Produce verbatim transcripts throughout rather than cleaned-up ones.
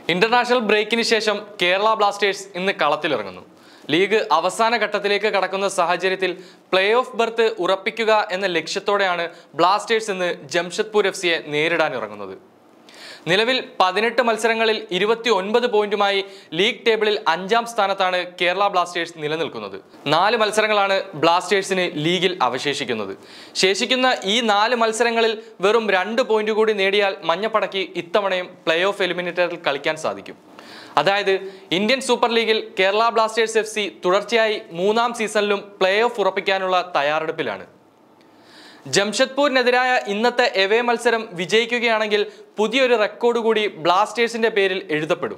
International ബ്രേക്കിന് ശേഷം Kerala Blasters ഇന്ന് കളത്തിലിറങ്ങുന്നു. ലീഗ് അവസാന ഘട്ടത്തിലേക്ക് കടക്കുന്ന സാഹചര്യത്തിൽ പ്ലേ ഓഫ് ബർത്ത് ഉറപ്പിക്കുക എന്ന ലക്ഷ്യത്തോടെയാണ് ബ്ലാസ്റ്റേഴ്സ് ഇന്ന് ജംഷഡ്പൂർ എഫ് സിയെ നേരിടാനിറങ്ങുന്നത്. നിലവിൽ പതിനെട്ട് മത്സരങ്ങളിൽ ഇരുപത്തി ഒൻപത് പോയിന്റുമായി ലീഗ് ടേബിളിൽ അഞ്ചാം സ്ഥാനത്താണ് കേരള ബ്ലാസ്റ്റേഴ്സ് നിലനിൽക്കുന്നത്. നാല് മത്സരങ്ങളാണ് ബ്ലാസ്റ്റേഴ്സിന് ലീഗിൽ അവശേഷിക്കുന്നത്. ശേഷിക്കുന്ന ഈ നാല് മത്സരങ്ങളിൽ വെറും രണ്ട് പോയിന്റ് കൂടി നേടിയാൽ മഞ്ഞപ്പടയ്ക്ക് ഇത്തവണയും പ്ലേ ഓഫ് എലിമിനേറ്ററിൽ കളിക്കാൻ സാധിക്കും. അതായത് ഇന്ത്യൻ സൂപ്പർ ലീഗിൽ കേരള ബ്ലാസ്റ്റേഴ്സ് എഫ് സി തുടർച്ചയായി മൂന്നാം സീസണിലും പ്ലേ ഓഫ് ഉറപ്പിക്കാനുള്ള തയ്യാറെടുപ്പിലാണ്. ജംഷഡ്പൂരിനെതിരായ ഇന്നത്തെ എവേ മത്സരം വിജയിക്കുകയാണെങ്കിൽ പുതിയൊരു റെക്കോർഡ് കൂടി ബ്ലാസ്റ്റേഴ്സിന്റെ പേരിൽ എഴുതപ്പെടും.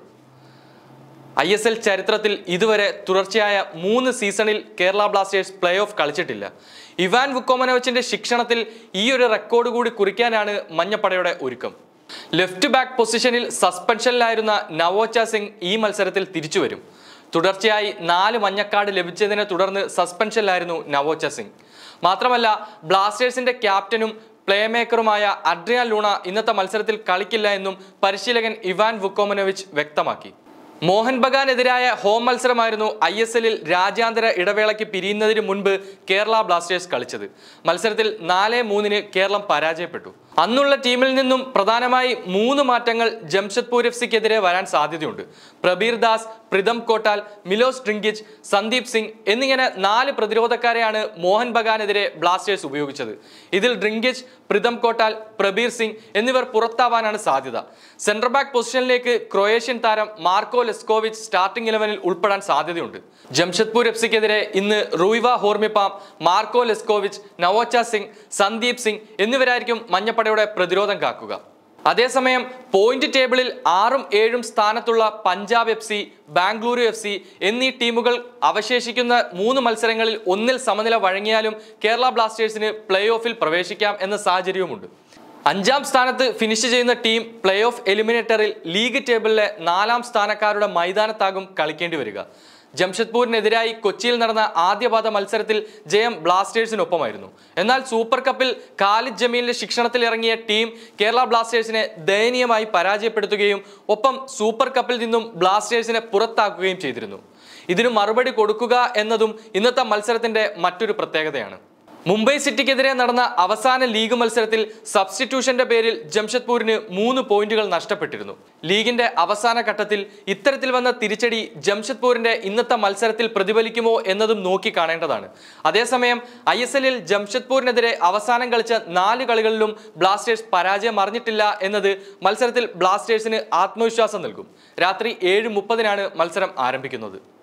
ഐ എസ് എൽ ചരിത്രത്തിൽ ഇതുവരെ തുടർച്ചയായ മൂന്ന് സീസണിൽ കേരള ബ്ലാസ്റ്റേഴ്സ് പ്ലേ ഓഫ് കളിച്ചിട്ടില്ല. ഇവാൻ വുക്കോമനോവിച്ചിന്റെ ശിക്ഷണത്തിൽ ഈ ഒരു റെക്കോർഡ് കൂടി കുറിക്കാനാണ് മഞ്ഞപ്പടയുടെ ഒരുക്കം. ലെഫ്റ്റ് ബാക്ക് പൊസിഷനിൽ സസ്പെൻഷനിലായിരുന്ന നവോച്ച സിംഗ് ഈ മത്സരത്തിൽ തിരിച്ചുവരും. തുടർച്ചയായി നാല് മഞ്ഞക്കാർഡ് ലഭിച്ചതിനെ തുടർന്ന് സസ്പെൻഷനിലായിരുന്നു നവോച്ച സിംഗ്. മാത്രമല്ല, ബ്ലാസ്റ്റേഴ്സിന്റെ ക്യാപ്റ്റനും പ്ലേ മേക്കറുമായ അഡ്രിയാൻ ലൂണ ഇന്നത്തെ മത്സരത്തിൽ കളിക്കില്ല എന്നും പരിശീലകൻ ഇവാൻ വുക്കോമനോവിച്ച് വ്യക്തമാക്കി. മോഹൻ ബഗാനെതിരായ ഹോം മത്സരമായിരുന്നു ഐ എസ് എല്ലിൽ രാജ്യാന്തര ഇടവേളയ്ക്ക് പിരിയുന്നതിന് മുൻപ് കേരള ബ്ലാസ്റ്റേഴ്സ് കളിച്ചത്. മത്സരത്തിൽ നാല് മൂന്നിന് കേരളം പരാജയപ്പെട്ടു. അന്നുള്ള ടീമിൽ നിന്നും പ്രധാനമായി മൂന്ന് മാറ്റങ്ങൾ ജംഷഡ്പൂർ എഫ് സിക്കെതിരെ വരാൻ സാധ്യതയുണ്ട്. പ്രബീർ ദാസ്, പ്രിതം കോട്ടാൽ, മിലോസ് ഡ്രിങ്കിച്ച്, സന്ദീപ് സിംഗ് എന്നിങ്ങനെ നാല് പ്രതിരോധക്കാരെയാണ് മോഹൻ ബഗാനെതിരെ ബ്ലാസ്റ്റേഴ്സ് ഉപയോഗിച്ചത്. ഇതിൽ ഡ്രിങ്കിച്ച്, പ്രിതം കോട്ടാൽ, പ്രബീർ സിംഗ് എന്നിവർ പുറത്താവാനാണ് സാധ്യത. സെൻട്രൽ ബാക്ക് പൊസിഷനിലേക്ക് ക്രൊയേഷ്യൻ താരം മാർക്കോ ലെസ്കോവിച്ച് സ്റ്റാർട്ടിംഗ് ഇലവനിൽ ഉൾപ്പെടാൻ സാധ്യതയുണ്ട്. ജംഷഡ്പൂർ എഫ് സിക്കെതിരെ ഇന്ന് റൂയിവ ഹോർമിപ്പാം, മാർക്കോ ലെസ്കോവിച്ച്, നവോച്ച സിംഗ്, സന്ദീപ് സിംഗ് എന്നിവരായിരിക്കും മഞ്ഞപ്പടയുടെ പ്രതിരോധം കാക്കുക. അതേസമയം പോയിന്റ് ടേബിളിൽ ആറും ഏഴും സ്ഥാനത്തുള്ള Punjab F C, Bengaluru F C എന്നീ ടീമുകൾ അവശേഷിക്കുന്ന മൂന്ന് മത്സരങ്ങളിൽ ഒന്നിൽ സമനില വഴങ്ങിയാലും കേരള ബ്ലാസ്റ്റേഴ്സിന് പ്ലേ ഓഫിൽ പ്രവേശിക്കാം എന്ന സാഹചര്യവുമുണ്ട്. അഞ്ചാം സ്ഥാനത്ത് ഫിനിഷ് ചെയ്യുന്ന ടീം പ്ലേ ഓഫ് എലിമിനേറ്ററിൽ ലീഗ് ടേബിളിലെ നാലാം സ്ഥാനക്കാരുടെ മൈതാനത്താകും കളിക്കേണ്ടി വരിക. ജംഷഡ്പൂരിനെതിരായി കൊച്ചിയിൽ നടന്ന ആദ്യപാദ മത്സരത്തിൽ ജയം ബ്ലാസ്റ്റേഴ്സിനൊപ്പമായിരുന്നു. എന്നാൽ സൂപ്പർ കപ്പിൽ ഖാലിദ് ജമീലിന്റെ ശിക്ഷണത്തിൽ ഇറങ്ങിയ ടീം കേരള ബ്ലാസ്റ്റേഴ്സിനെ ദയനീയമായി പരാജയപ്പെടുത്തുകയും ഒപ്പം സൂപ്പർ കപ്പിൽ നിന്നും ബ്ലാസ്റ്റേഴ്സിനെ പുറത്താക്കുകയും ചെയ്തിരുന്നു. ഇതിനു മറുപടി കൊടുക്കുക എന്നതും ഇന്നത്തെ മത്സരത്തിന്റെ മറ്റൊരു പ്രത്യേകതയാണ്. മുംബൈ സിറ്റിക്കെതിരെ നടന്ന അവസാന ലീഗ് മത്സരത്തിൽ സബ്സ്റ്റിറ്റ്യൂഷന്റെ പേരിൽ ജംഷഡ്പൂരിന് മൂന്ന് പോയിന്റുകൾ നഷ്ടപ്പെട്ടിരുന്നു. ലീഗിന്റെ അവസാന ഘട്ടത്തിൽ ഇത്തരത്തിൽ വന്ന തിരിച്ചടി ജംഷഡ്പൂരിന്റെ ഇന്നത്തെ മത്സരത്തിൽ പ്രതിഫലിക്കുമോ എന്നതും നോക്കി കാണേണ്ടതാണ്. അതേസമയം ഐ എസ് എല്ലിൽ ജംഷഡ്പൂരിനെതിരെ അവസാനം കളിച്ച നാല് കളികളിലും ബ്ലാസ്റ്റേഴ്സ് പരാജയം അറിഞ്ഞിട്ടില്ല എന്നത് മത്സരത്തിൽ ബ്ലാസ്റ്റേഴ്സിന് ആത്മവിശ്വാസം നൽകും. രാത്രി ഏഴ് മുപ്പതിനാണ് മത്സരം ആരംഭിക്കുന്നത്.